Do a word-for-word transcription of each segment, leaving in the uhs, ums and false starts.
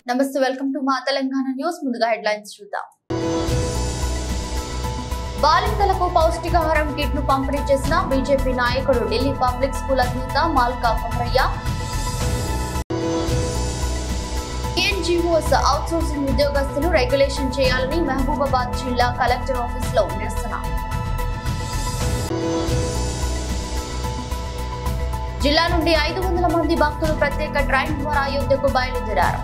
నమస్తే, welcome to మా Telangana news. ముందుగా హెడ్లైన్స్ చూద్దాం. బాలింతలకు పౌష్టికాహారం కిట్ ను పంపిణీ చేసిన బీజేపీ నాయకుడు ఢిల్లీ పబ్లిక్ స్కూల్ అధినేత Malka Komaraiah. TNGOs outsourcing ఉద్యోగస్తులు రెగ్యులేషన్ చేయాలని మహబూబాబాద్ జిల్లా కలెక్టర్ ఆఫీస్ లో నిరసన. జిల్లా నుండి ఐదు వందల మంది భక్తులు ప్రత్యేక ట్రైన్ ద్వారా అయోధ్యకు బయలుదేరారు.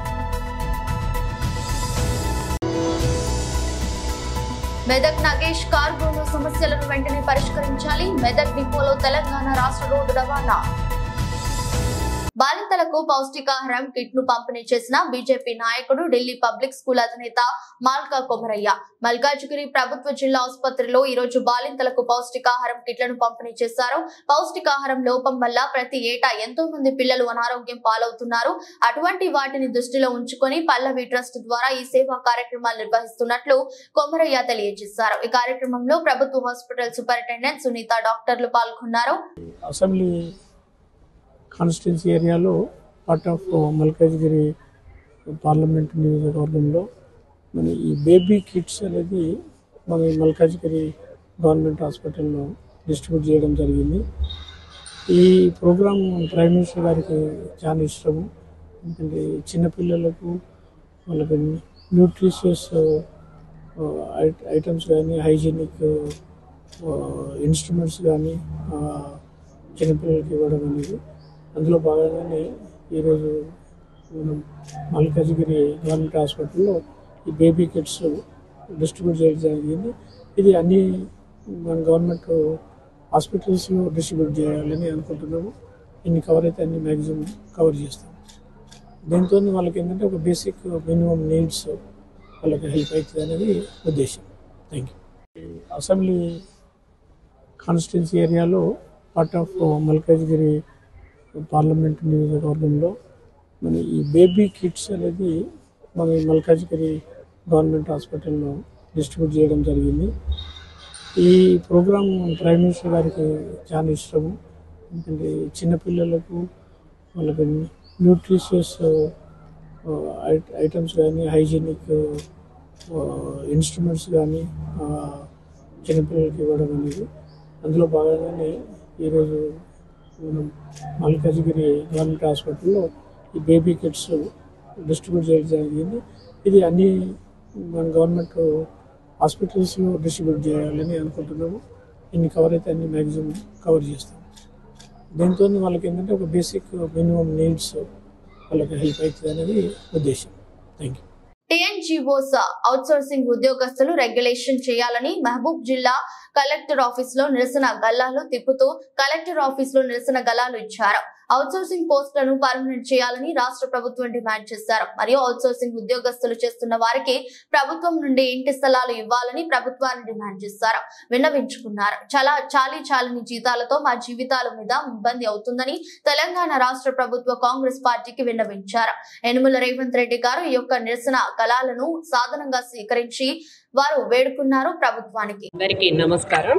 మెదక్ నగేష్ కార్గోలో సమస్యలను వెంటనే పరిష్కరించాలి. మెదక్ డిపోలో తెలంగాణ రాష్ట్ర రోడ్డు రవాణా. బాలింతలకు పౌష్టికాహారం కిట్ ను పంపిణీ చేసిన బీజేపీ నాయకుడు ఢిల్లీ పబ్లిక్ స్కూల్ అధినేత మాల్కా కొమరయ్య. మల్కాజ్గిరి ప్రభుత్వ జిల్లా ఆసుపత్రిలో ఈ రోజు బాలింతలకు పౌష్టికాహారం కిట్లను పంపిణీ చేశారు. పౌష్టికాహారం లోపం వల్ల ప్రతి ఏటా ఎంతో మంది పిల్లలు అనారోగ్యం పాలవుతున్నారు. అటువంటి వాటిని దృష్టిలో ఉంచుకొని పల్లవి ట్రస్ట్ ద్వారా ఈ సేవా కార్యక్రమాలు నిర్వహిస్తున్నట్లు కొమరయ్య తెలియజేశారు. ఈ కార్యక్రమంలో ప్రభుత్వ హాస్పిటల్ సూపరింటెండెంట్ సునీత, డాక్టర్లు పాల్గొన్నారు. అసెంబ్లీ కాన్స్టిట్యున్సీ ఏరియాలో పార్ట్ ఆఫ్ మల్కాజ్గిరి పార్లమెంట్ నియోజకవర్గంలో మన ఈ బేబీ కిట్స్ అనేది మన మల్కాజ్గిరి గవర్నమెంట్ హాస్పిటల్లో డిస్ట్రిబ్యూట్ చేయడం జరిగింది. ఈ ప్రోగ్రాం ప్రైమ్ మినిస్టర్ గారికి చాలా ఇష్టము. ఎందుకంటే చిన్నపిల్లలకు వాళ్ళకి న్యూట్రిషియస్ ఐటమ్స్ కానీ హైజీనిక్ ఇన్స్ట్రుమెంట్స్ కానీ చిన్నపిల్లలకి ఇవ్వడం అనేది, అందులో భాగంగానే ఈరోజు మనం మల్కాజ్గిరి గవర్నమెంట్ హాస్పిటల్లో ఈ బేబీ కిట్స్ డిస్ట్రిబ్యూట్ చేయడం జరిగింది. ఇది అన్ని మన గవర్నమెంట్ హాస్పిటల్స్లో డిస్ట్రిబ్యూట్ చేయాలని అనుకుంటున్నాము. ఎన్ని కవర్ అయితే అన్ని మ్యాక్సిమం కవర్ చేస్తాము. దీంతో వాళ్ళకి ఏంటంటే ఒక బేసిక్ మినిమం నీడ్స్ వాళ్ళకి హెల్ప్ అవుతుంది అనేది ఉద్దేశం. Thank you. అసెంబ్లీ కాన్స్టిట్యున్సీ ఏరియాలో పార్ట్ ఆఫ్ మల్కాజ్గిరి పార్లమెంట్ నియోజకవర్గంలో మన ఈ బేబీ కిట్స్ అనేది మన మల్కాజ్గిరి గవర్నమెంట్ హాస్పిటల్లో డిస్ట్రిబ్యూట్ చేయడం జరిగింది. ఈ ప్రోగ్రాం ప్రైమ్ మినిస్టర్ గారికి చాలా ఇష్టము. ఎందుకంటే చిన్నపిల్లలకు వాళ్ళకి న్యూట్రిషియస్ ఐటమ్స్ కానీ హైజీనిక్ ఇన్స్ట్రుమెంట్స్ కానీ చిన్నపిల్లలకి ఇవ్వడం అనేది, అందులో భాగంగానే ఈరోజు మనం మల్కాజ్గిరి గవర్నమెంట్ హాస్పిటల్లో ఈ బేబీ కిట్స్ డిస్ట్రిబ్యూట్ చేయడం జరిగింది. ఇది అన్ని మన గవర్నమెంట్ హాస్పిటల్స్లో డిస్ట్రిబ్యూట్ చేయాలని అనుకుంటున్నాము. ఎన్ని కవర్ అయితే అన్ని మ్యాక్సిమం కవర్ చేస్తాము. దీంతో వాళ్ళకి ఏంటంటే ఒక బేసిక్ మినిమం నీడ్స్ వాళ్ళకి హెల్ప్ అవుతుంది అనేది ఉద్దేశం. Thank you. TNGOs outsourcing ఉద్యోగస్తులు రెగ్యులేషన్ చేయాలని మహబూబ్ జిల్లా కలెక్టర్ ఆఫీస్ లో నిరసన గల్లాలు తిప్పుతూ కలెక్టర్ ఆఫీస్ లో నిరసన గల్లాలు ఇచ్చారు. అవుట్ సోర్సింగ్ పోస్టులను పర్మనెంట్ చేయాలని రాష్ట్ర ప్రభుత్వం డిమాండ్ చేశారు. మరియు అవుట్ సోర్సింగ్ ఉద్యోగస్తులు చేస్తున్న వారికి ప్రభుత్వం నుండి ఇంటి స్థలాలు ఇవ్వాలని ప్రభుత్వాన్ని డిమాండ్ చేశారు. విన్నవించుకున్నారు. చాలా చాలీ చాలని జీతాలతో మా జీవితాల మీద ఇబ్బంది అవుతుందని తెలంగాణ రాష్ట్ర ప్రభుత్వ కాంగ్రెస్ పార్టీకి విన్నవించారు. యనుమల రేవంత్ రెడ్డి గారు ఈ యొక్క నిరసన గలాలను సాధనంగా స్వీకరించి వారు వేడుకున్నారు ప్రభుత్వానికి. అందరికీ నమస్కారం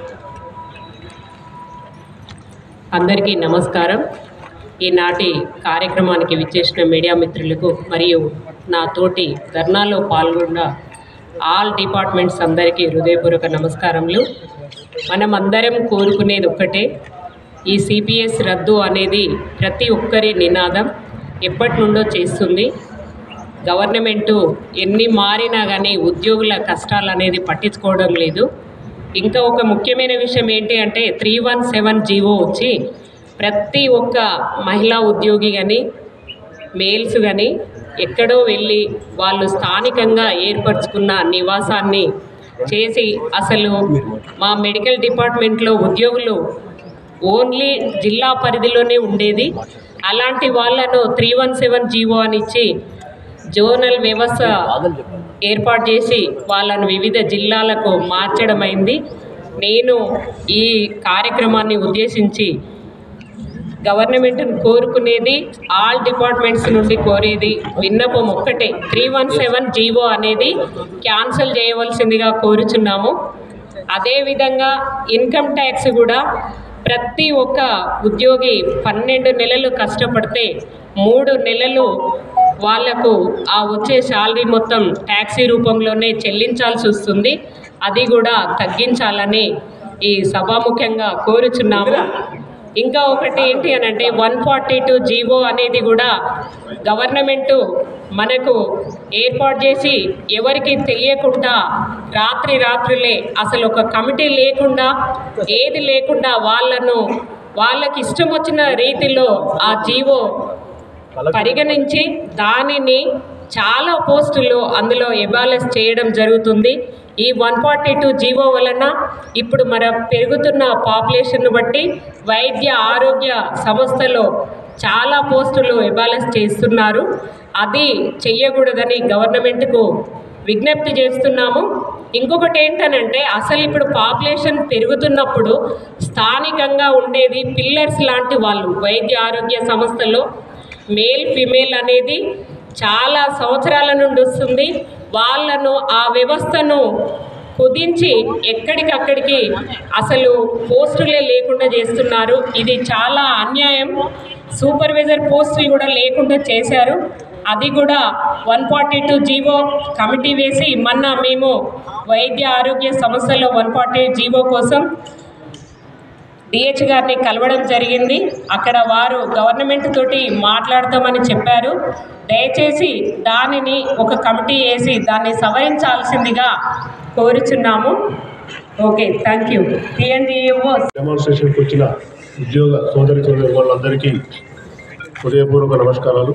అందరికీ నమస్కారం ఈనాటి కార్యక్రమానికి విచ్చేసిన మీడియా మిత్రులకు మరియు నా తోటి ధర్నాలో పాల్గొన్న ఆల్ డిపార్ట్మెంట్స్ అందరికీ హృదయపూర్వక నమస్కారములు. మనం అందరం కోరుకునేది ఒక్కటే, ఈ సిపిఎస్ రద్దు అనేది ప్రతి ఒక్కరి నినాదం ఎప్పటి నుండో చేస్తుంది. గవర్నమెంటు ఎన్ని మారినా కానీ ఉద్యోగుల కష్టాలు అనేది పట్టించుకోవడం లేదు. ఇంకా ఒక ముఖ్యమైన విషయం ఏంటి అంటే త్రీ వన్ సెవెన్ జీవో వచ్చి ప్రతి ఒక్క మహిళా ఉద్యోగి కానీ మేల్స్ కానీ ఎక్కడో వెళ్ళి వాళ్ళు స్థానికంగా ఏర్పరచుకున్న నివాసాన్ని చేసి అసలు మా మెడికల్ డిపార్ట్మెంట్లో ఉద్యోగులు ఓన్లీ జిల్లా పరిధిలోనే ఉండేది. అలాంటి వాళ్ళను త్రీ వన్ సెవెన్ జీవో అని ఇచ్చి జోనల్ వ్యవస్థ ఏర్పాటు చేసి వాళ్ళను వివిధ జిల్లాలకు మార్చడమైంది. నేను ఈ కార్యక్రమాన్ని ఉద్దేశించి గవర్నమెంట్ను కోరుకునేది, ఆల్ డిపార్ట్మెంట్స్ నుండి కోరేది విన్నపం ఒక్కటే, త్రీ వన్ సెవెన్ జీవో అనేది క్యాన్సిల్ చేయవలసిందిగా కోరుచున్నాము. అదేవిధంగా ఇన్కమ్ ట్యాక్స్ కూడా ప్రతి ఒక్క ఉద్యోగి పన్నెండు నెలలు కష్టపడితే మూడు నెలలు వాళ్లకు ఆ వచ్చే శాలరీ మొత్తం ట్యాక్సీ రూపంలోనే చెల్లించాల్సి వస్తుంది. అది కూడా తగ్గించాలని ఈ సభాముఖ్యంగా కోరుచున్నాము. ఇంకా ఒకటి ఏంటి అని అంటే వన్ ఫార్టీ టూ జీవో అనేది కూడా గవర్నమెంటు మనకు ఏర్పాటు చేసి ఎవరికి తెలియకుండా రాత్రి రాత్రులే అసలు ఒక కమిటీ లేకుండా ఏది లేకుండా వాళ్ళను వాళ్ళకి ఇష్టం వచ్చిన రీతిలో ఆ జీవో పరిగణించి దానిని చాలా పోస్టులు అందులో ఎబాలెన్స్ చేయడం జరుగుతుంది. ఈ వన్ ఫార్టీ టూ జీవో వలన ఇప్పుడు మన పెరుగుతున్న పాపులేషన్ బట్టి వైద్య ఆరోగ్య సంస్థలో చాలా పోస్టులు ఎబాలెన్స్ చేస్తున్నారు. అది చెయ్యకూడదని గవర్నమెంట్కు విజ్ఞప్తి చేస్తున్నాము. ఇంకొకటి ఏంటనంటే అసలు ఇప్పుడు పాపులేషన్ పెరుగుతున్నప్పుడు స్థానికంగా ఉండేది పిల్లర్స్ లాంటి వాళ్ళు వైద్య ఆరోగ్య సంస్థలో మేల్ ఫిమేల్ అనేది చాలా సంవత్సరాల నుండి వస్తుంది. వాళ్ళను ఆ వ్యవస్థను కుదించి ఎక్కడికక్కడికి అసలు పోస్టులే లేకుండా చేస్తున్నారు. ఇది చాలా అన్యాయం. సూపర్వైజర్ పోస్టులు కూడా లేకుండా చేశారు. అది కూడా one forty two GO committee వేసి మొన్న మేము వైద్య ఆరోగ్య సంస్థలో వన్ ఫార్టీ జీవో కోసం డిహెచ్ గారిని కలవడం జరిగింది. అక్కడ వారు గవర్నమెంట్ తోటి మాట్లాడతామని చెప్పారు. దయచేసి దానిని ఒక కమిటీ వేసి దాన్ని సవరించాల్సిందిగా కోరుచున్నాము. Okay, thank you. టీఎన్జీఓ డెమాన్స్ట్రేషన్కి వచ్చిన ఉద్యోగ సోదరి సోదరి వాళ్ళందరికీ హృదయపూర్వక నమస్కారాలు.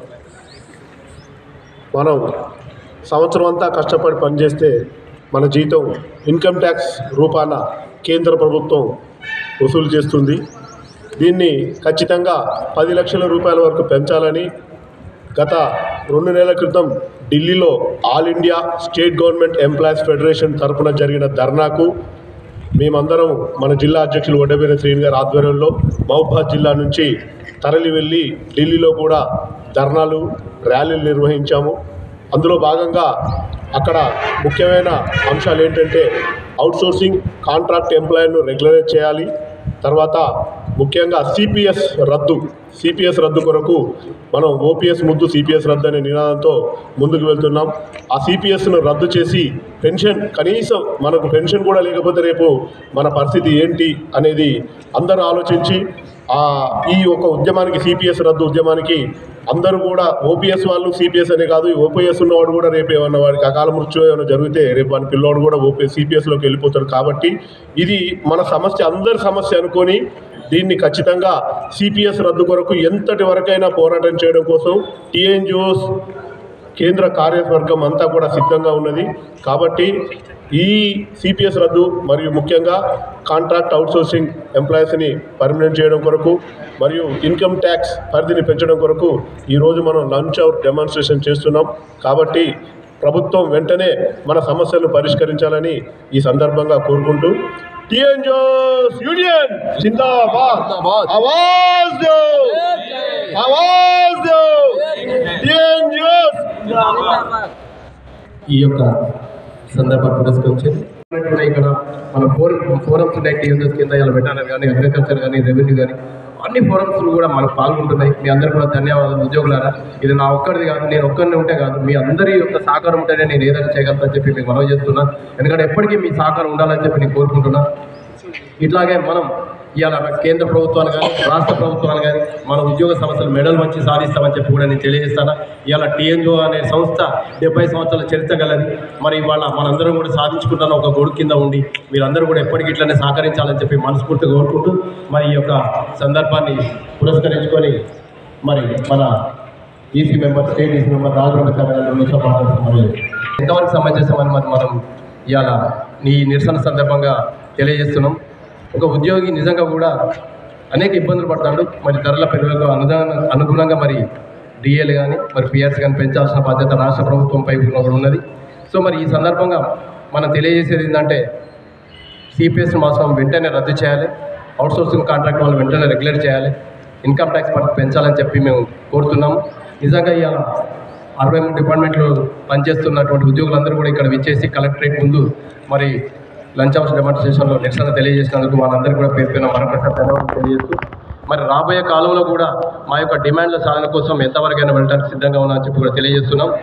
మనం సంవత్సరం అంతా కష్టపడి పనిచేస్తే మన జీతం ఇన్కమ్ ట్యాక్స్ రూపాన కేంద్ర ప్రభుత్వం వసూలు చేస్తుంది. దీన్ని ఖచ్చితంగా పది లక్షల రూపాయల వరకు పెంచాలని గత రెండు నెలల క్రితం ఢిల్లీలో all India state government employees federation తరఫున జరిగిన ధర్నాకు మేమందరం మన జిల్లా అధ్యక్షులు వడ్డబేర శ్రీని గారి ఆధ్వర్యంలో మహబూబాబాద్ జిల్లా నుంచి తరలి వెళ్ళి ఢిల్లీలో కూడా ధర్నాలు ర్యాలీలు నిర్వహించాము. అందులో భాగంగా అక్కడ ముఖ్యమైన అంశాలు ఏంటంటే అవుట్సోర్సింగ్ కాంట్రాక్ట్ ఎంప్లాయీను రెగ్యులరైజ్ చేయాలి. తర్వాత ముఖ్యంగా సిపిఎస్ రద్దు సిపిఎస్ రద్దు కొరకు మనం ఓపీఎస్ ముద్దు సిపిఎస్ రద్దు అనే నినాదంతో ముందుకు వెళ్తున్నాం. ఆ సిపిఎస్ను రద్దు చేసి పెన్షన్ కనీసం మనకు పెన్షన్ కూడా లేకపోతే రేపు మన పరిస్థితి ఏంటి అనేది అందరూ ఆలోచించి ఈ ఒక ఉద్యమానికి సిపిఎస్ రద్దు ఉద్యమానికి అందరూ కూడా ఓపీఎస్ వాళ్ళు సిపిఎస్ అనే కాదు, ఓపీఎస్ ఉన్నవాడు కూడా రేపు ఏమన్నా వాడికి అకాల మృత్యు ఏమైనా జరిగితే రేపు వాడి పిల్లోడు కూడా ఓపీఎస్ సిపిఎస్లోకి వెళ్ళిపోతాడు. కాబట్టి ఇది మన సమస్య, అందరి సమస్య అనుకొని దీన్ని ఖచ్చితంగా సిపిఎస్ రద్దు కొరకు ఎంతటి వరకైనా పోరాటం చేయడం కోసం టీఎన్జిఓస్ కేంద్ర కార్యవర్గం అంతా కూడా సిద్ధంగా ఉన్నది. కాబట్టి ఈ సిపిఎస్ రద్దు మరియు ముఖ్యంగా కాంట్రాక్ట్ అవుట్సోర్సింగ్ ఎంప్లాయీస్ని పర్మనెంట్ చేయడం కొరకు మరియు ఇన్కమ్ ట్యాక్స్ పరిధిని పెంచడం కొరకు ఈరోజు మనం లంచ్ అవర్ డెమాన్స్ట్రేషన్ చేస్తున్నాం. కాబట్టి ప్రభుత్వం వెంటనే మన సమస్యలను పరిష్కరించాలని ఈ సందర్భంగా కోరుకుంటూ టీఎన్జిఓస్ యూనియన్ జిందాబాద్, ఆవాజ్ దో, ఆవాజ్ దో, టీఎన్జిఓస్. ఈ యొక్క సందర్భాన్ని పురస్కరించింది ఇక్కడ మన ఫోరం ఫోరమ్స్ ఉన్నాయి. టీఎన్జిఓస్ కింద ఇలా వెటర్నరీ కానీ అగ్రికల్చర్ కానీ రెవెన్యూ కానీ అన్ని ఫోరమ్స్లు కూడా మనకు పాల్గొంటున్నాయి. మీ అందరూ కూడా ధన్యవాదాలు ఉద్యోగులారా. ఇది నా ఒక్కరిది కాదు, నేను ఒక్కరిని ఉంటే కాదు, మీ అందరి యొక్క సహకారం ఉంటేనే నేను ఏదైనా చేయగలుగుతానని చెప్పి మీకు మనవి చేస్తున్నా. ఎందుకంటే ఎప్పటికీ మీ సహకారం ఉండాలని చెప్పి నేను కోరుకుంటున్నా. ఇట్లాగే మనం ఇవాళ కేంద్ర ప్రభుత్వాలు కానీ రాష్ట్ర ప్రభుత్వాలు కానీ మన ఉద్యోగ సంస్థలు మెడల్ మంచి సాధిస్తామని చెప్పి కూడా నేను తెలియజేస్తాను. ఇవాళ టీఎన్జిఓ అనే సంస్థ డెబ్బై సంవత్సరాల చరిత్ర గలది. మరి ఇవాళ మనందరం కూడా సాధించుకుంటున్న ఒక గొడుగు కింద ఉండి మీరందరూ కూడా ఎప్పటికీ ఇట్లనే సహకరించాలని చెప్పి మనస్ఫూర్తిగా కోరుకుంటూ మరి ఈ యొక్క సందర్భాన్ని పురస్కరించుకొని మరి మన EC member state EC member Raju మాట్లాడుతున్నారు. ఎంతవరకు సమంజసమని మరి మనం ఇవాళ ఈ నిరసన సందర్భంగా తెలియజేస్తున్నాం. ఒక ఉద్యోగి నిజంగా కూడా అనేక ఇబ్బందులు పడతాడు. మరి ధరల పెరుగుదలకు అనుదాన అనుగుణంగా మరి డిఏలు కానీ మరి పిఆర్సీ కానీ పెంచాల్సిన బాధ్యత రాష్ట్ర ప్రభుత్వంపై కూడా ఉన్నది. సో మరి ఈ సందర్భంగా మనం తెలియజేసేది ఏంటంటే సిపిఎస్ మాసం వెంటనే రద్దు చేయాలి, అవుట్సోర్సింగ్ కాంట్రాక్ట్ వాళ్ళు వెంటనే రెగ్యులేట్ చేయాలి, ఇన్కమ్ ట్యాక్స్ పెంచాలని చెప్పి మేము కోరుతున్నాము. నిజంగా ఇవాళ అరవై మూడు డిపార్ట్మెంట్లు పనిచేస్తున్నటువంటి ఉద్యోగులందరూ కూడా ఇక్కడ విచ్చేసి కలెక్టరేట్ ముందు మరి లంచ్ అవర్ డెమాన్స్ట్రేషన్లో నిరసన తెలియజేసినందుకు వాళ్ళందరికీ కూడా పేరు పైన మరొకసారి ధన్యవాదాలు తెలియజేస్తూ మరి రాబోయే కాలంలో కూడా మా యొక్క డిమాండ్ల సాధన కోసం ఎంతవరకైనా వెళ్ళడానికి సిద్ధంగా ఉన్నామని చెప్పి కూడా తెలియజేస్తున్నాం.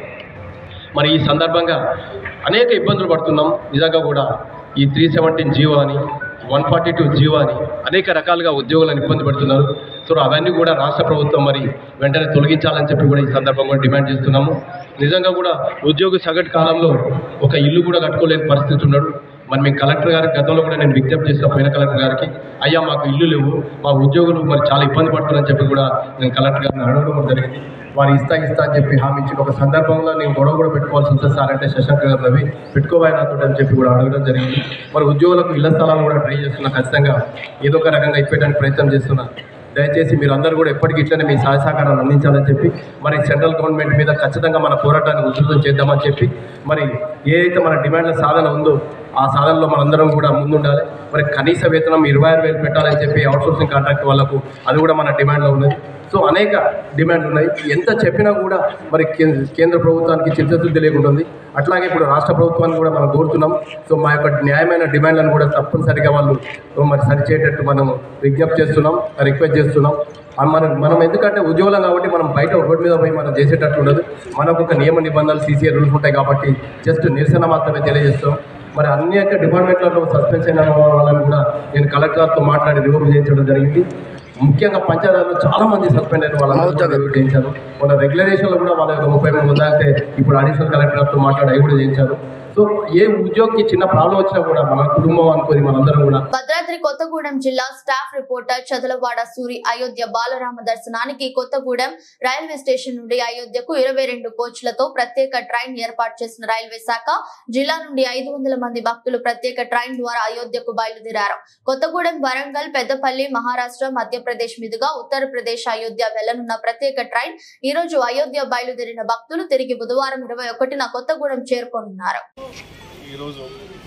మరి ఈ సందర్భంగా అనేక ఇబ్బందులు పడుతున్నాం. నిజంగా కూడా ఈ త్రీ సెవెంటీన్ జీవో అని వన్ ఫార్టీ టూ జీవో అని అనేక రకాలుగా ఉద్యోగులను ఇబ్బంది పడుతున్నారు. సో అవన్నీ కూడా రాష్ట్ర ప్రభుత్వం మరి వెంటనే తొలగించాలని చెప్పి కూడా ఈ సందర్భంగా డిమాండ్ చేస్తున్నాము. నిజంగా కూడా ఉద్యోగి సగటు కాలంలో ఒక ఇల్లు కూడా కట్టుకోలేని పరిస్థితి ఉన్నాడు. మరి మేము కలెక్టర్ గారికి గతంలో కూడా నేను విజ్ఞప్తి చేసిన పోయిన కలెక్టర్ గారికి, అయ్యా మాకు ఇల్లు లేవు, మా ఉద్యోగులు మరి చాలా ఇబ్బంది పడుతున్నారని చెప్పి కూడా నేను కలెక్టర్ గారిని అడగడం జరిగింది. వారు ఇస్తా ఇస్తా అని చెప్పి హామీ ఇచ్చిన ఒక సందర్భంలో నేను గొడవ కూడా పెట్టుకోవాల్సి వస్తుంది సార్ అంటే శశాంక్ గారు రవి పెట్టుకోవాలి నాతో అని చెప్పి కూడా అడగడం జరిగింది. మరి ఉద్యోగులకు ఇళ్ల స్థలాలు కూడా ట్రై చేస్తున్నా, ఖచ్చితంగా ఏదో ఒక రకంగా ఇప్పేయడానికి ప్రయత్నం చేస్తున్నా. దయచేసి మీరు అందరూ కూడా ఎప్పటికీ ఇట్లనే మీ సహాయ సహకారాలు అందించాలని చెప్పి మరి సెంట్రల్ గవర్నమెంట్ మీద ఖచ్చితంగా మన పోరాటాన్ని ఉధృతం చేద్దామని చెప్పి మరి ఏ అయితే మన డిమాండ్ల సాధన ఉందో ఆ సాధనలో మనందరం కూడా ముందుండాలి. మరి కనీస వేతనం ఇరవై ఆరు వేలు పెట్టాలని చెప్పి అవుట్సోర్సింగ్ కాంట్రాక్ట్ వాళ్ళకు అది కూడా మన డిమాండ్లో ఉన్నది. సో అనేక డిమాండ్లు ఉన్నాయి. ఎంత చెప్పినా కూడా మరి కేంద్ర ప్రభుత్వానికి చిత్తశుద్ధి లేకుంటుంది. అట్లాగే ఇప్పుడు రాష్ట్ర ప్రభుత్వాన్ని కూడా మనం కోరుతున్నాం. సో మా యొక్క న్యాయమైన డిమాండ్లను కూడా తప్పనిసరిగా వాళ్ళు మరి సరిచేటట్టు మనం విజ్ఞప్తి చేస్తున్నాం, రిక్వెస్ట్ చేస్తున్నాం. మనం మనం ఎందుకంటే ఉద్యోగులం కాబట్టి మనం బయట రోడ్డు మీద పోయి మనం చేసేటట్టు ఉండదు. మనకు ఒక నియమ నిబంధనలు సీసీఏ రూల్స్ ఉంటాయి కాబట్టి జస్ట్ నిరసన మాత్రమే తెలియజేస్తాం. మరి అనేక డిపార్ట్మెంట్లలో సస్పెన్స్ అయిన వాళ్ళని కూడా నేను కలెక్టర్తో మాట్లాడి రిమూవ్ చేయించడం జరిగింది. ముఖ్యంగా పంచాయతీలో చాలా మంది సస్పెండ్ అయిన వాళ్ళని చేయించారు. వాళ్ళ రెగ్యులరేషన్లో కూడా వాళ్ళ యొక్క ముప్పై మంది ఉందంటే ఇప్పుడు అడిషనల్ కలెక్టర్తో మాట్లాడి అవి కూడా చేయించారు. సో ఏ ఉద్యోగికి చిన్న ప్రాబ్లం వచ్చినా కూడా మన కుటుంబం అనుకోని మనందరం కూడా. భద్రాద్రి కొత్తగూడెం జిల్లా స్టాఫ్ రిపోర్టర్ చదలవాడ సూరి అయోధ్య బాలరామ దర్శనానికి కొత్తగూడెం రైల్వే స్టేషన్ నుండి అయోధ్యకు ఇరవై రెండు కోచ్లతో ప్రత్యేక ట్రైన్ ఏర్పాటు చేసిన రైల్వే శాఖ జిల్లా నుండి ఐదు వందల మంది భక్తులు ప్రత్యేక ట్రైన్ ద్వారా అయోధ్యకు బయలుదేరారు. కొత్తగూడెం, వరంగల్, పెద్దపల్లి, మహారాష్ట్ర, మధ్యప్రదేశ్ మీదుగా ఉత్తరప్రదేశ్ అయోధ్య వెళ్లనున్న ప్రత్యేక ట్రైన్ ఈ రోజు అయోధ్య బయలుదేరిన భక్తులు తిరిగి బుధవారం ఇరవై ఒకటిన కొత్తగూడెం చేరుకోనున్నారు. ఈరోజు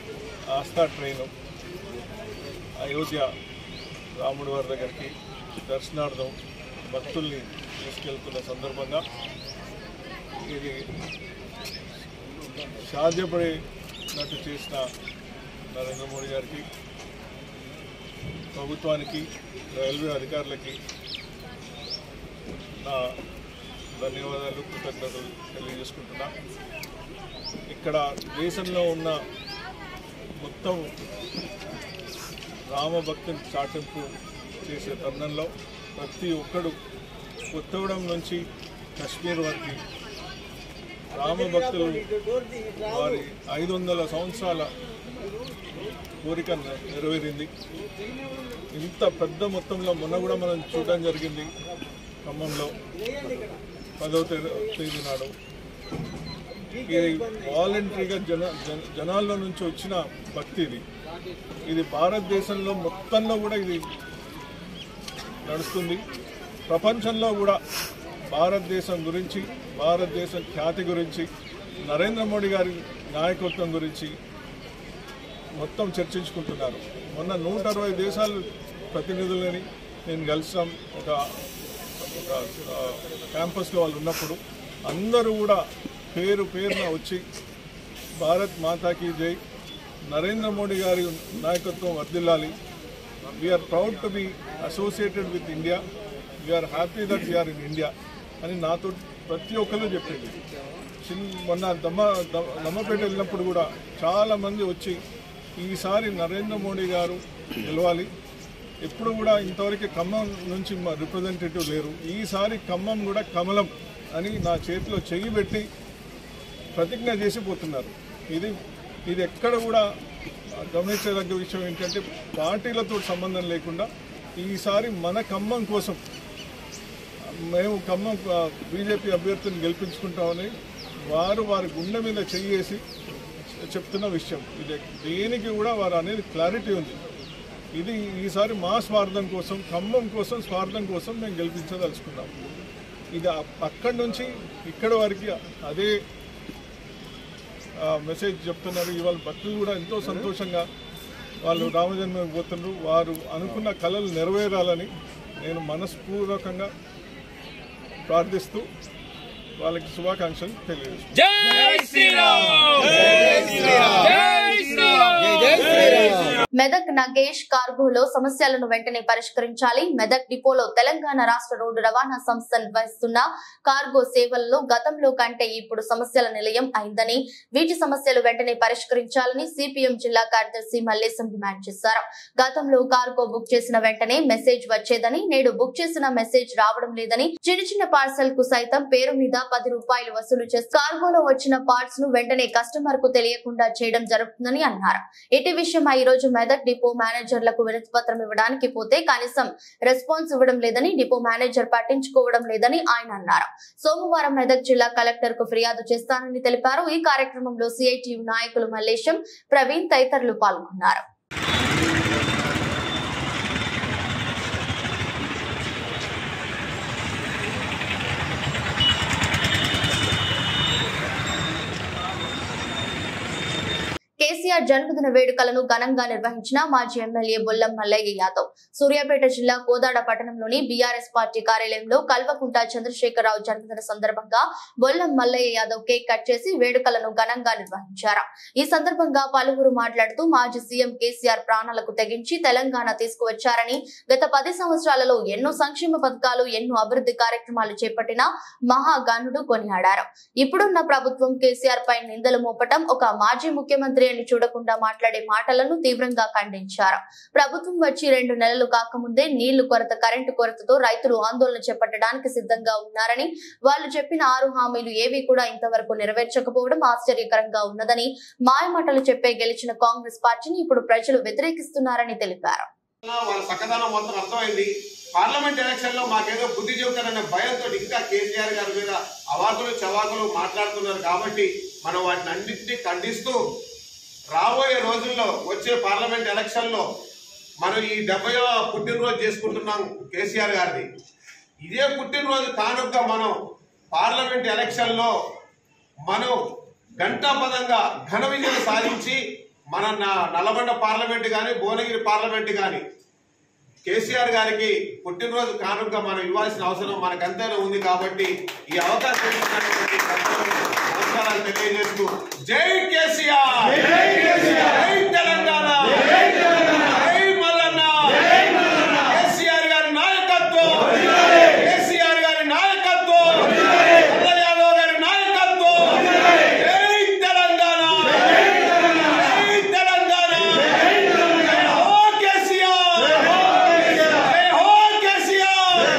ఆస్థా ట్రైన్ అయోధ్య రాముడి వారి దగ్గరికి దర్శనార్థం భక్తుల్ని తీసుకెళ్తున్న సందర్భంగా ఇది సాధ్యపడినట్టు చేసిన నరేంద్ర మోడీ గారికి, ప్రభుత్వానికి, రైల్వే అధికారులకి నా ధన్యవాదాలు, కృతజ్ఞతలు తెలియజేసుకుంటున్నా. ఇక్కడ దేశంలో ఉన్న మొత్తం రామభక్తుని చాటింపు చేసే తరుణంలో ప్రతి ఒక్కడు కొత్తగూడెం నుంచి కశ్మీర్ వరకు రామభక్తులు వారి ఐదు వందల సంవత్సరాల కోరిక నెరవేరింది. ఇంత పెద్ద మొత్తంలో మొన్న కూడా మనం చూడడం జరిగింది. ఖమ్మంలో పదవ తేదీ నాడు ఇది వాలంటరీగా జన జనాల్లో నుంచి వచ్చిన భక్తి. ఇది ఇది భారతదేశంలో మొత్తంలో కూడా ఇది నడుస్తుంది. ప్రపంచంలో కూడా భారతదేశం గురించి, భారతదేశం ఖ్యాతి గురించి, నరేంద్ర మోడీ గారి నాయకత్వం గురించి మొత్తం చర్చించుకుంటున్నారు. మొన్న నూట అరవై దేశాలు ప్రతినిధులని నేను కలిసాం. ఒక ఒక క్యాంపస్లో వాళ్ళు ఉన్నప్పుడు అందరూ కూడా పేరు పేరున వచ్చి భారత్ మాతాకి జై, నరేంద్ర మోడీ గారి నాయకత్వం వర్ధిల్లాలి, we are proud to be associated with India, we are happy that we are in India అని నాతో ప్రతి ఒక్కరు చెప్పింది. చిన్న మొన్న దమ్మ దమ్మపేట వెళ్ళినప్పుడు కూడా చాలామంది వచ్చి ఈసారి నరేంద్ర మోడీ గారు గెలవాలి, ఎప్పుడు కూడా ఇంతవరకు ఖమ్మం నుంచి మా రిప్రజెంటేటివ్ లేరు, ఈసారి ఖమ్మం కూడా కమలం అని నా చేతిలో చెయ్యి పెట్టి ప్రతిజ్ఞ చేసిపోతున్నారు. ఇది ఇది ఎక్కడ కూడా గమనించదగ్గ విషయం ఏంటంటే పార్టీలతో సంబంధం లేకుండా ఈసారి మన ఖమ్మం కోసం మేము ఖమ్మం బీజేపీ అభ్యర్థిని గెలిపించుకుంటామని వారు వారి గుండె మీద చెయ్యేసి చెప్తున్న విషయం. ఇది దేనికి కూడా వారు అనేది క్లారిటీ ఉంది. ఇది ఈసారి మా స్వార్థం కోసం, ఖమ్మం కోసం, స్వార్థం కోసం మేము గెలిపించదలుచుకున్నాం. ఇది అక్కడి నుంచి ఇక్కడి వరకు అదే మెసేజ్ చెప్తున్నారు. ఇవాళ భక్తులు కూడా ఎంతో సంతోషంగా వాళ్ళు రామజన్మకి పోతున్నారు. వారు అనుకున్న కళలు నెరవేరాలని నేను మనస్పూర్వకంగా ప్రార్థిస్తూ వాళ్ళకి శుభాకాంక్షలు తెలియజేస్తున్నాను. మెదక్ నగేష్ కార్గోలో సమస్యలను వెంటనే పరిష్కరించాలి. మెదక్ డిపోలో తెలంగాణ రాష్ట్ర రోడ్డు రవాణా సంస్థ నిర్వహిస్తున్న కార్గో సేవలలో గతంలో కంటే ఇప్పుడు సమస్యల నిలయం అయిందని, వీటి సమస్యలు వెంటనే పరిష్కరించాలని సిపిఎం జిల్లా కార్యదర్శి మల్లేశం డిమాండ్ చేశారు. గతంలో కార్గో బుక్ చేసిన వెంటనే మెసేజ్ వచ్చేదని, నేడు బుక్ చేసిన మెసేజ్ రావడం లేదని, చిన్న చిన్న పార్సల్ కు సైతం పేరు మీద పది రూపాయలు వసూలు చేసి కార్గోలో వచ్చిన పార్ట్స్ ను వెంటనే కస్టమర్ కు తెలియకుండా చేయడం జరుగుతుందని అన్నారు. ఇటీ విషయమై ఈ రోజు మెదక్ డిపో మేనేజర్లకు వినతి పత్రం ఇవ్వడానికి పోతే కనీసం రెస్పాన్స్ ఇవ్వడం లేదని, డిపో మేనేజర్ పట్టించుకోవడం లేదని ఆయన అన్నారు. సోమవారం మెదక్ జిల్లా కలెక్టర్ కు ఫిర్యాదు చేస్తానని తెలిపారు. ఈ కార్యక్రమంలో సిఐటియు నాయకులు మల్లేశం, ప్రవీణ్ తదితరులు పాల్గొన్నారు. కేసీఆర్ జన్మదిన వేడుకలను ఘనంగా నిర్వహించిన మాజీ ఎమ్మెల్యే బొల్లం మల్లయ్య యాదవ్ సూర్యాపేట జిల్లా కోదాడ పట్టణంలోని బీఆర్ఎస్ పార్టీ కార్యాలయంలో కల్వకుంట చంద్రశేఖరరావు జన్మదిన సందర్భంగా బొల్లం మల్లయ్య యాదవ్ కేక్ కట్ చేసి వేడుకలను ఘనంగా నిర్వహించారు. ఈ సందర్భంగా పలువురు మాట్లాడుతూ మాజీ సీఎం కేసీఆర్ ప్రాణాలకు తెగించి తెలంగాణ తీసుకువచ్చారని, గత పది సంవత్సరాలలో ఎన్నో సంక్షేమ పథకాలు, ఎన్నో అభివృద్ధి కార్యక్రమాలు చేపట్టిన మహాగణుడు కొనియాడారు. ఇప్పుడున్న ప్రభుత్వం కేసీఆర్ పై నిందలు మోపటం, ఒక మాజీ ముఖ్యమంత్రి అని చూడకుండా మాట్లాడే మాటలను తీవ్రంగా ఖండించారు. ప్రభుత్వం వచ్చి రెండు నెలలు కాకముందే నీళ్లు కొరత, కరెంటు కొరతతో రైతులు ఆందోళన చేపట్టడానికి సిద్ధంగా ఉన్నారని, వాళ్ళు చెప్పిన ఆరు హామీలు ఏవి కూడా ఇంతవరకు నెరవేర్చకపోవడం ఆశ్చర్యకరంగా ఉన్నదని, మాయమాటలు చెప్పే గెలిచిన కాంగ్రెస్ పార్టీని ఇప్పుడు ప్రజలు వ్యతిరేకిస్తున్నారని తెలిపారు. పార్లమెంట్ ఎలక్షన్ లో మాకేదో బుద్ధి చెబుతారనే భయంతో ఇంకా కేసీఆర్ గారి మీద అవాకులు చవాకులు మాట్లాడుతున్నారు. కాబట్టి మనం వాటిని అన్నింటినీ ఖండిస్తూ రాబోయే రోజుల్లో వచ్చే పార్లమెంట్ ఎలక్షన్ లో మనం ఈ డెబ్బైవ పుట్టినరోజు చేసుకుంటున్నాం కేసీఆర్ గారిది. ఇదే పుట్టినరోజు కానుక మనం పార్లమెంట్ ఎలక్షన్ లో మనం ఘంటాపదంగా ఘన విజయం సాధించి మన నల్లగొండ పార్లమెంట్ కానీ, భువనగిరి పార్లమెంట్ కానీ కేసీఆర్ గారికి పుట్టినరోజు కానుక మనం ఇవ్వాల్సిన అవసరం మనకంతేనే ఉంది. కాబట్టి ఈ అవకాశం నమస్కారాలు తెలియజేస్తూ జై కేసీఆర్, జై తెలంగాణ, జై మల్లన్న, కేసీఆర్ గారి నాయకత్వం, కేసీఆర్ గారి నాయకత్వం, మల్లయ్య యాదవ్ గారి నాయకత్వం, జై తెలంగాణ, జై తెలంగాణ, జై హో కేసీఆర్, జై హో కేసీఆర్.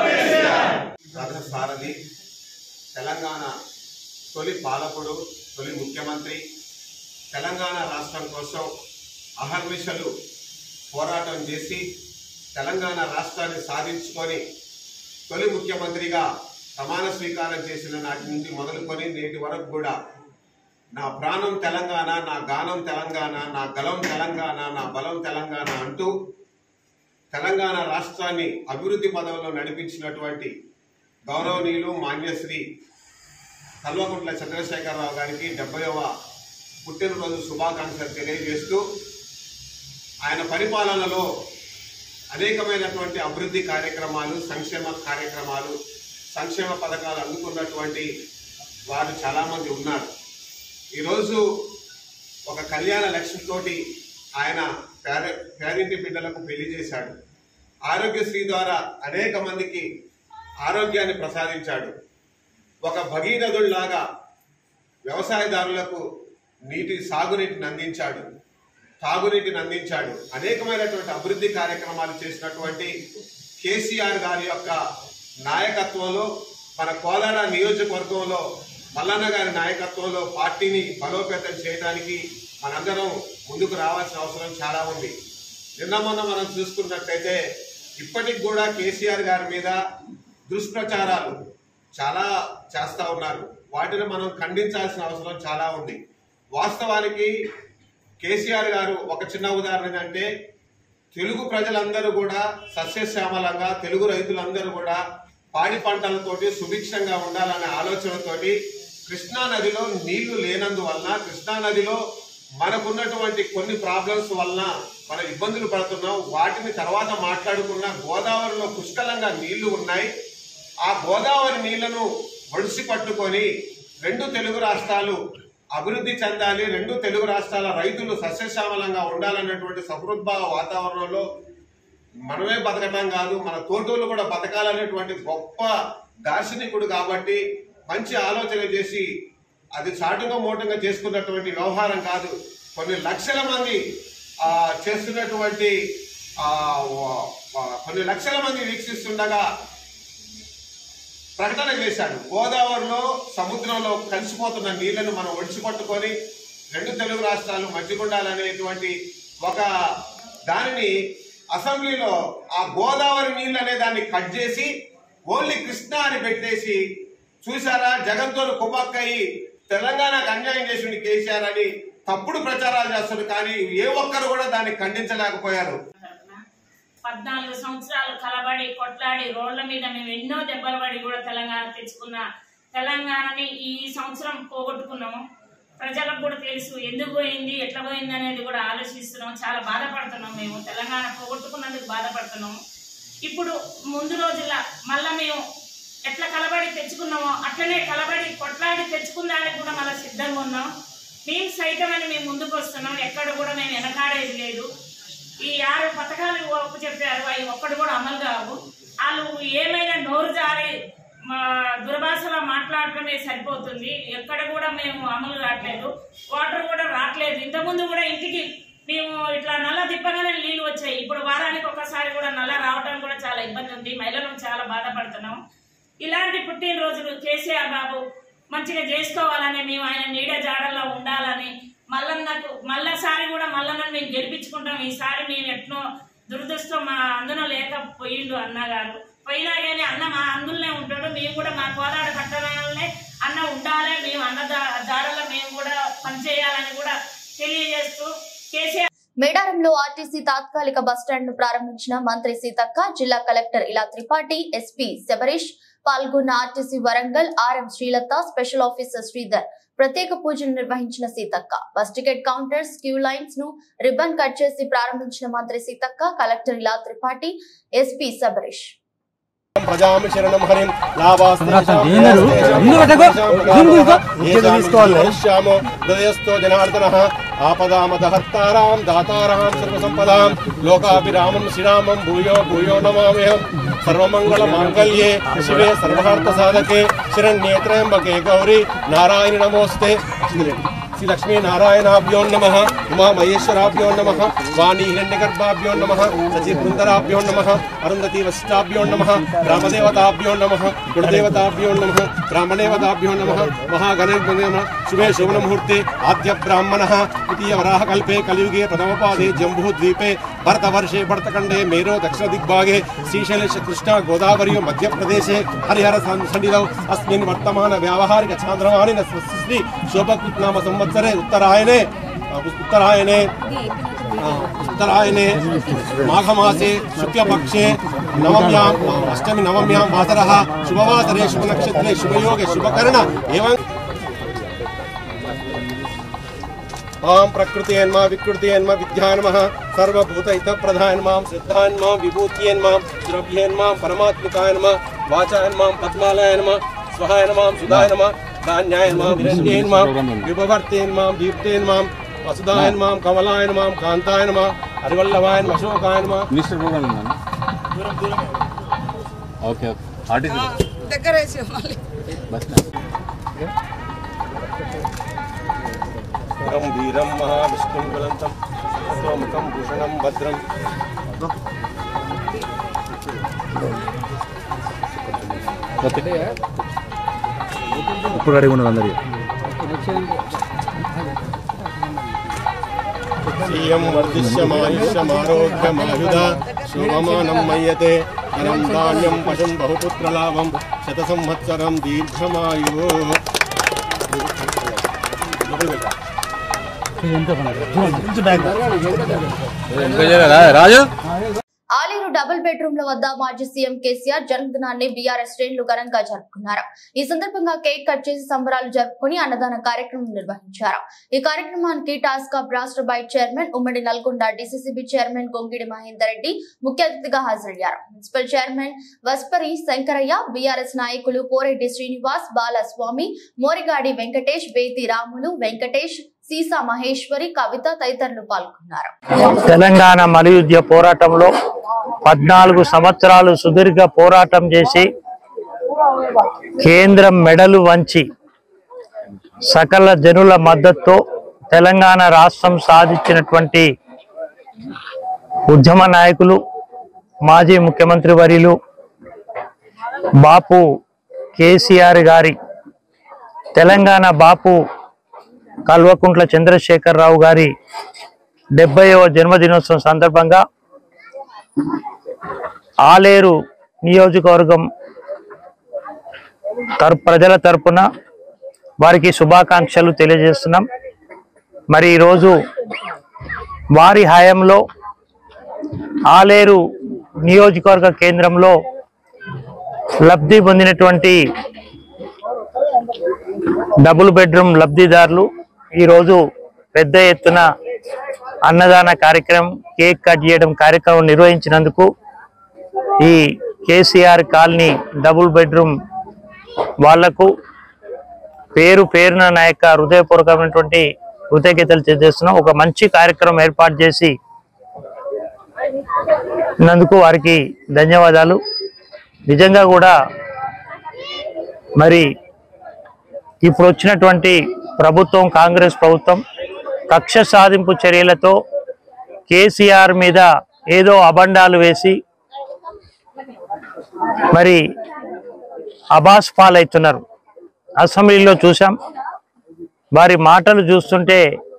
రథసారథి, తెలంగాణ తొలి పాలకుడు, తొలి ముఖ్యమంత్రి, తెలంగాణ రాష్ట్రం కోసం అహర్నిశలు పోరాటం చేసి తెలంగాణ రాష్ట్రాన్ని సాధించుకొని తొలి ముఖ్యమంత్రిగా ప్రమాణ స్వీకారం చేసిన నాటి నుండి మొదలుకొని నేటి వరకు కూడా నా ప్రాణం తెలంగాణ, నా గానం తెలంగాణ, నా గలం తెలంగాణ, నా బలం తెలంగాణ అంటూ తెలంగాణ రాష్ట్రాన్ని అభివృద్ధి పదంలో నడిపించినటువంటి గౌరవనీయులు మాన్యశ్రీ కల్వకుంట్ల చంద్రశేఖరరావు గారికి డెబ్బైవ పుట్టినరోజు శుభాకాంక్షలు తెలియజేస్తూ ఆయన పరిపాలనలో అనేకమైనటువంటి అభివృద్ధి కార్యక్రమాలు, సంక్షేమ కార్యక్రమాలు, సంక్షేమ పథకాలు అందుకున్నటువంటి వారు చాలామంది ఉన్నారు. ఈరోజు ఒక కళ్యాణ లక్ష్యంతోటి ఆయన పేర పేరింటి బిడ్డలకు పెళ్లి చేశాడు. ఆరోగ్యశ్రీ ద్వారా అనేక మందికి ఆరోగ్యాన్ని ప్రసాదించాడు. ఒక భగీరథుల్లాగా వ్యవసాయదారులకు నీటి సాగునీటిని అందించాడు, తాగునీటిని అందించాడు. అనేకమైనటువంటి అభివృద్ధి కార్యక్రమాలు చేసినటువంటి కేసీఆర్ గారి యొక్క నాయకత్వంలో మన కోదాడ నియోజకవర్గంలో మల్లన్న గారి నాయకత్వంలో పార్టీని బలోపేతం చేయడానికి మనందరం ముందుకు రావాల్సిన అవసరం చాలా ఉంది. నిన్న మొన్న మనం చూసుకున్నట్టయితే ఇప్పటికి కూడా కేసీఆర్ గారి మీద దుష్ప్రచారాలు చాలా చేస్తూ ఉన్నారు. వాటిని మనం ఖండించాల్సిన అవసరం చాలా ఉంది. వాస్తవానికి కేసీఆర్ గారు ఒక చిన్న ఉదాహరణ అంటే తెలుగు ప్రజలందరూ కూడా సస్యశ్యామలంగా, తెలుగు రైతులందరూ కూడా పాడి పంటలతోటి సుభిక్షంగా ఉండాలనే ఆలోచనతోటి కృష్ణా నదిలో నీళ్లు లేనందువలన, కృష్ణా నదిలో మనకున్నటువంటి కొన్ని ప్రాబ్లమ్స్ వలన మనం ఇబ్బందులు పడుతున్నాం. వాటిని తర్వాత మాట్లాడుకున్న గోదావరిలో పుష్కలంగా నీళ్లు ఉన్నాయి. ఆ గోదావరి నీళ్లను ఒడిసి పట్టుకొని రెండు తెలుగు రాష్ట్రాలు అభివృద్ధి చెందాలి, రెండు తెలుగు రాష్ట్రాల రైతులు సస్యశ్యామలంగా ఉండాలన్నటువంటి సహృద్భావ వాతావరణంలో మనమే బతకటం కాదు, మన తోటోళ్ళు కూడా బతకాలనేటువంటి గొప్ప దార్శనికుడు కాబట్టి మంచి ఆలోచన చేసి అది చాటుగా మోటంగా చేసుకున్నటువంటి వ్యవహారం కాదు. కొన్ని లక్షల మంది ఆ చేస్తున్నటువంటి ఆ కొన్ని లక్షల మంది వీక్షిస్తుండగా ప్రకటన చేశాడు. గోదావరిలో సముద్రంలో కలిసిపోతున్న నీళ్లను మనం ఒడిచిపట్టుకొని రెండు తెలుగు రాష్ట్రాలు మధ్యగుండాలనేటువంటి ఒక దానిని అసెంబ్లీలో ఆ గోదావరి నీళ్ళు అనే దాన్ని కట్ చేసి ఓన్లీ కృష్ణ అని పెట్టేసి, చూసారా జగన్తో కుమ్మక్కయి తెలంగాణకు అన్యాయం చేసింది కేసీఆర్ అని తప్పుడు ప్రచారాలు చేస్తారు. కానీ ఏ ఒక్కరు కూడా దాన్ని ఖండించలేకపోయారు. పద్నాలుగు సంవత్సరాలు కలబడి కొట్లాడి రోడ్ల మీద మేము ఎన్నో దెబ్బలు పడి కూడా తెలంగాణ తెచ్చుకున్న తెలంగాణని ఈ సంవత్సరం పోగొట్టుకున్నాము. ప్రజలకు కూడా తెలుసు ఎందుకు పోయింది, ఎట్లా పోయింది అనేది కూడా ఆలోచిస్తున్నాం. చాలా బాధపడుతున్నాం. మేము తెలంగాణ పోగొట్టుకున్నందుకు బాధపడుతున్నాము. ఇప్పుడు ముందు రోజుల్లో మళ్ళీ మేము ఎట్లా కలబడి తెచ్చుకున్నామో అట్లనే కలబడి కొట్లాడి తెచ్చుకుందానికి కూడా మళ్ళీ సిద్ధంగా ఉన్నాం. మేము సైతమని మేము ముందుకు వస్తున్నాం. ఎక్కడ కూడా మేము వెనకాడేది లేదు. ఈ ఆరు పథకాలు ఒప్పు చెప్పారు, అవి ఒక్కడు కూడా అమలు కావు. వాళ్ళు ఏమైనా నోరు జారి దుర్భాషలో మాట్లాడటమే సరిపోతుంది. ఎక్కడ కూడా మేము అమలు రావట్లేదు. వాటర్ కూడా రావట్లేదు. ఇంతకుముందు కూడా ఇంటికి మేము ఇట్లా నల్ల తిప్పగానే నీళ్ళు వచ్చాయి. ఇప్పుడు వారానికి ఒకసారి కూడా నల్ల రావడం కూడా చాలా ఇబ్బంది ఉంది. మహిళలు చాలా బాధపడుతున్నాం. ఇలాంటి పుట్టినరోజులు కేసీఆర్ బాబు మంచిగా చేసుకోవాలని, మేము ఆయన నీడ జాడల్లో ఉండాలని, మల్లన్నకు మళ్ళసారి కూడా మల్లన్నను మేము గెలిపించుకుంటాం. ఈసారి మేము ఎట్నో దురదృష్టం మా అందులో లేకపోయిండు అన్నగారు. పోయినా కానీ అన్న మా అందులోనే ఉంటాడు. మేము కూడా మా కోదాడ పట్టణాలనే అన్న ఉండాలి, మేము అన్న జాడలో మేము కూడా పనిచేయాలని కూడా తెలియజేస్తూ కేసీఆర్. మేడారంలో ఆర్టీసీ తాత్కాలిక బస్టాండ్ ను ప్రారంభించిన మంత్రి సీతక్క, జిల్లా కలెక్టర్ ఇలా త్రిపాఠి, ఎస్పీ శబరీష్ పాల్గొన్న RTC Warangal RM Srilatha, special officer Sridhar ప్రత్యేక పూజలు నిర్వహించిన Seethakka, bus ticket counters, queue lines ను రిబ్బన్ కట్ చేసి ప్రారంభించిన మంత్రి సీతక్క, కలెక్టర్ ఇలా త్రిపాఠి, ఎస్పీ శబరీష్. ప్రజామి శరణం హరిం లాభాస్తో జనార్దన ఆపదామదహర్తారాం దాతారాం సర్వసంపదాం లోకాభిరామం శ్రీరామం భూయో భూయో నమామ్యహం. సర్వమంగళ మాంగళ్యే శివే సర్వార్థ సాధకే శరణ్యే త్రయంబకే గౌరీ నారాయణ నమోస్తే. శ్రీ లక్ష్మీ నారాయణాభ్యో నమః, ఉమా మహేశ్వరాభ్యో నమః, వాణి హిరణ్యగర్భాభ్యో నమః, సచి బృందరాభ్యో నమః, అరుంధతి వశిష్టాభ్యో నమః, రామదేవతాభ్యో నమః, కులదేవతాభ్యో నమః, బ్రాహ్మణేవతాభ్యో నమః, మహాగణేభ్యో నమః. శుభే శుభన ముహూర్తే ఆద్య బ్రాహ్మణః ద్వితీయ వరాహ కల్పే కలియుగే ప్రథమపాదే జంబూద్వీపే భరతవర్షే భరతఖండే మేరో దక్షిణ దిగ్భాగే శ్రీశైలేశ కృష్ణ గోదావరి మధ్యప్రదేశే హరిహర సన్నిధౌ అస్మిన్ వర్తమాన వ్యావహారిక చాంద్రమానిన శ్రీ శోభకృత్నామ సంవత్సరే ఉత్తరాయణే ఉత్తరాయణే उत्तरायणे माघमासे शुक्लपक्षे नवम्यां अष्टमी नवम्यां वासरः शुभवासरे शुभनक्षत्रे शुभयोगे शुभकर्ण एवं आं प्रकृतियन्मा विकृतियन्मा विद्यान्मः सर्वभूतहितप्रधान्मां सिद्धान्मां विभूतियन्मां द्रव्यन्मां परमात्मिकायन्मां वाचायन्मां पद्मालयन्मां स्वहायन्मां सुधायन्मां धान्यायन्मां हिरण्यन्मां विभवर्तेन्मां दीप्तेन्मां वसुधायन्मां कमलायन्मां कान्तायन्मां हरिवल्लभायन्मां अशोकायन्मां मिस्टर प्रोग्राम ఉందా ఓకే ఓకే ఆర్టిస్ట్ దగ్గర వేసి మళ్ళీ బస్ परम वीरम महाविष्णुं बलंतं स्वमुखं भूषणं भद्रं ఇప్పుడు రెడీ ఉన్నారు అందరూ सीयं वर्धिष्यमायुष्यमारोग्यमायुधा शुभमानं मय्यते धनं धान्यं पशुं बहुपुत्रलाभं शतसंवत्सरं दीर्घमायुः ఆలేరు డబుల్ బెడ్రూమ్ల వద్ద మాజీ సీఎం కేసీఆర్ జన్మదినాన్ని బీఆర్ఎస్ శ్రేణులు ఘనంగా జరుపుకున్నారు. ఈ సందర్భంగా కేక్ కట్ చేసి సంబరాలు జరుపుకుని అన్నదాన కార్యక్రమం నిర్వహించారు. ఈ కార్యక్రమానికి టాస్కాప్ రాష్ట్ర వైస్ చైర్మన్ ఉమ్మడి నల్గొండ డీసీసీబీ చైర్మన్ గొంగిడి మహేందర్ రెడ్డి ముఖ్య అతిథిగా హాజరయ్యారు. Municipal chairman Vaspari Shankaraiah, BRS నాయకులు పోరెడ్డి శ్రీనివాస్, బాలస్వామి, మోరిగాడి వెంకటేష్, బేతి రాములు, వెంకటేష్, సీసా మహేశ్వరి, కవిత తదితరులు పాల్గొన్నారు. తెలంగాణ మలియుద్ధ పోరాటంలో పద్నాలుగు సంవత్సరాలు సుదీర్ఘ పోరాటం చేసి కేంద్రం మెడలు వంచి సకల జనుల మద్దతుతో తెలంగాణ రాష్ట్రం సాధించినటువంటి ఉద్యమ నాయకులు మాజీ ముఖ్యమంత్రి వర్యులు బాపు కేసీఆర్ గారి తెలంగాణ బాపు కల్వకుంట్ల చంద్రశేఖరరావు గారి డెబ్బైవ జన్మదినోత్సవం సందర్భంగా ఆలేరు నియోజకవర్గం తరపు ప్రజల తరపున వారికి శుభాకాంక్షలు తెలియజేస్తున్నాం. మరి ఈరోజు వారి హయాంలో ఆలేరు నియోజకవర్గ కేంద్రంలో లబ్ధి పొందినటువంటి డబుల్ బెడ్రూమ్ లబ్ధిదారులు ఈరోజు పెద్ద ఎత్తున అన్నదాన కార్యక్రమం, కేక్ కట్ చేయడం కార్యక్రమం నిర్వహించినందుకు ఈ కేసీఆర్ కాలనీ డబుల్ బెడ్రూమ్ వాళ్లకు పేరు పేరున నా యొక్క హృదయపూర్వకమైనటువంటి కృతజ్ఞతలు తెలియజేస్తున్నాం. ఒక మంచి కార్యక్రమం ఏర్పాటు చేసి నందుకు వారికి ధన్యవాదాలు. నిజంగా కూడా మరి ఇప్పుడు వచ్చినటువంటి ప్రభుత్వం, కాంగ్రెస్ ప్రభుత్వం కక్ష సాధింపు చర్యలతో కేసీఆర్ మీద ఏదో అబండాలు వేసి మరి అబాస్ పాలవుతున్నారు. అసెంబ్లీలో చూసాం, వారి మాటలు చూస్తుంటే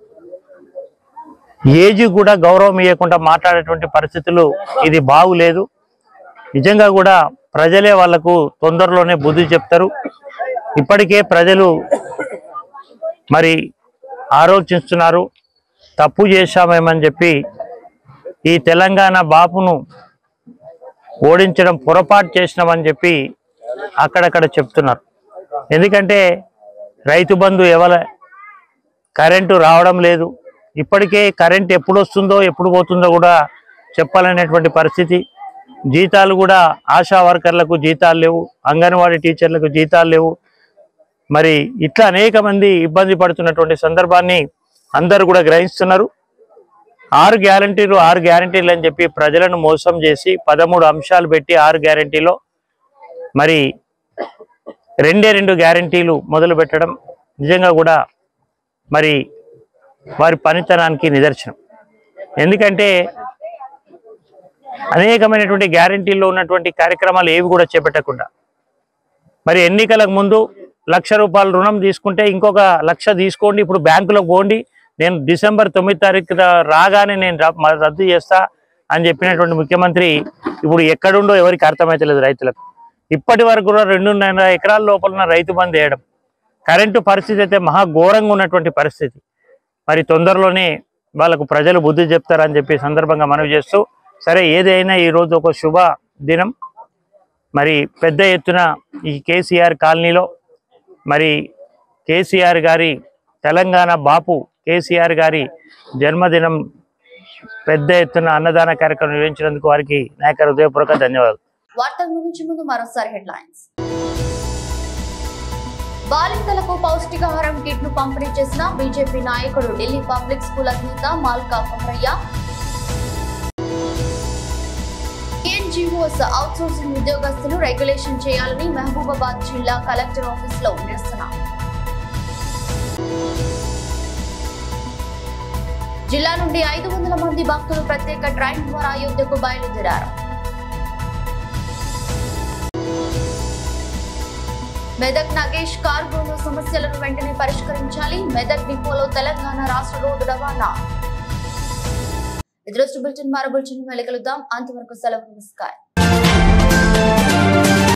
ఏజీ కూడా గౌరవం ఇవ్వకుండా మాట్లాడేటువంటి పరిస్థితులు, ఇది బాగులేదు. నిజంగా కూడా ప్రజలే వాళ్లకు తొందరలోనే బుద్ధి చెప్తారు. ఇప్పటికే ప్రజలు మరి ఆలోచిస్తున్నారు, తప్పు చేశామేమని చెప్పి ఈ తెలంగాణ బాపును ఓడించడం పొరపాటు చేసినామని చెప్పి అక్కడక్కడ చెప్తున్నారు. ఎందుకంటే రైతు బంధు ఎవల కరెంటు రావడం లేదు. ఇప్పటికే కరెంట్ ఎప్పుడు వస్తుందో ఎప్పుడు పోతుందో కూడా చెప్పాలనేటువంటి పరిస్థితి. జీతాలు కూడా ఆశా వర్కర్లకు జీతాలు లేవు, అంగన్వాడీ టీచర్లకు జీతాలు లేవు. మరి ఇట్లా అనేక మంది ఇబ్బంది పడుతున్నటువంటి సందర్భాన్ని అందరూ కూడా గ్రహిస్తున్నారు. ఆరు గ్యారంటీలు ఆరు గ్యారంటీలు అని చెప్పి ప్రజలను మోసం చేసి పదమూడు అంశాలు పెట్టి ఆరు గ్యారంటీలో మరి రెండే రెండు గ్యారంటీలు మొదలు పెట్టడం నిజంగా కూడా మరి వారి పనితనానికి నిదర్శనం. ఎందుకంటే అనేకమైనటువంటి గ్యారంటీల్లో ఉన్నటువంటి కార్యక్రమాలు ఏవి కూడా చేపట్టకుండా మరి ఎన్నికలకు ముందు లక్ష రూపాయల రుణం తీసుకుంటే ఇంకొక లక్ష తీసుకోండి, ఇప్పుడు బ్యాంకులోకి పోండి, నేను డిసెంబర్ తొమ్మిది తారీఖు రాగానే నేను రద్దు చేస్తా అని చెప్పినటువంటి ముఖ్యమంత్రి ఇప్పుడు ఎక్కడుండో ఎవరికి అర్థమైతలేదు రైతులకు. ఇప్పటి వరకు కూడా రెండున్నర ఎకరాల లోపల రైతు బంధు వేయడం, కరెంటు పరిస్థితి అయితే మహా ఘోరంగా ఉన్నటువంటి పరిస్థితి. మరి తొందరలోనే వాళ్ళకు ప్రజలు బుద్ధి చెప్తారని చెప్పి సందర్భంగా మనవి చేస్తూ, సరే ఏదైనా ఈరోజు ఒక శుభ దినం. మరి పెద్ద ఎత్తున ఈ కేసీఆర్ కాలనీలో మరి కేసీఆర్ గారి తెలంగాణ బాపు కేసీఆర్ గారి జన్మదినం పెద్ద ఎత్తున అన్నదాన కార్యక్రమం నిర్వహించినందుకు వారికి నాయక హృదయపూర్వక ధన్యవాదాలు. వార్తలు ముగించే ముందు మరోసారి హెడ్లైన్స్. బాలింతలకు పౌష్టికాహారం కిట్ ను పంపిణీ చేసిన బీజేపీ నాయకుడు ఢిల్లీ పబ్లిక్ స్కూల్ అధినేత మాల్కా కొమరయ్య. ఎన్జీఓస్ అవుట్సోర్సింగ్ ఉద్యోగస్తులు రెగ్యులేషన్ చేయాలని మహబూబాబాద్ జిల్లా కలెక్టర్ ఆఫీస్ లో నిరసన. జిల్లా నుండి ఐదు వందల మంది భక్తులు ప్రత్యేక ట్రైన్ ద్వారా అయోధ్యకు బయలుదేరారు. మెదక్ నగేష్ కార్గోలో సమస్యలను వెంటనే పరిష్కరించాలి. మెదక్ డిపోలో తెలంగాణ రాష్ట్ర రోడ్డు రవాణా. ఇదృష్టి బులెటిన్ మరో బులెటిన్ మళ్ళీ కలుద్దాం. అంతవరకు సెలవు, నమస్కారం.